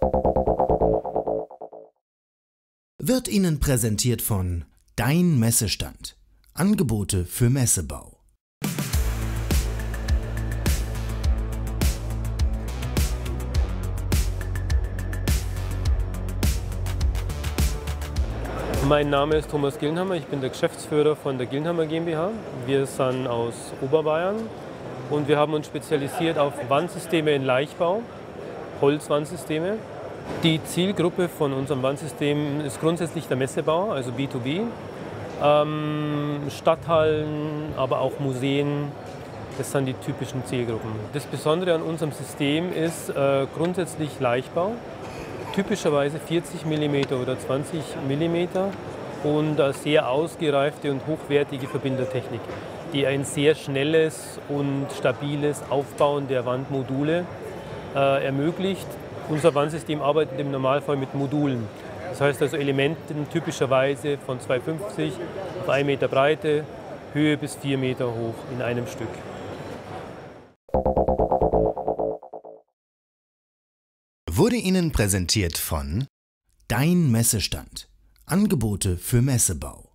Wird Ihnen präsentiert von Dein Messestand. Angebote für Messebau. Mein Name ist Thomas Gillenhammer, ich bin der Geschäftsführer von der Gillenhammer GmbH. Wir sind aus Oberbayern und wir haben uns spezialisiert auf Wandsysteme in Leichtbau, Holzwandsysteme. Die Zielgruppe von unserem Wandsystem ist grundsätzlich der Messebau, also B2B. Stadthallen, aber auch Museen, das sind die typischen Zielgruppen. Das Besondere an unserem System ist grundsätzlich Leichtbau. Typischerweise 40 mm oder 20 mm und eine sehr ausgereifte und hochwertige Verbindertechnik, die ein sehr schnelles und stabiles Aufbauen der Wandmodule ermöglicht. Unser Wandsystem arbeitet im Normalfall mit Modulen. Das heißt also Elementen typischerweise von 2,50 auf 1 Meter Breite, Höhe bis 4 Meter hoch in einem Stück. Wurde Ihnen präsentiert von Dein Messestand. Angebote für Messebau.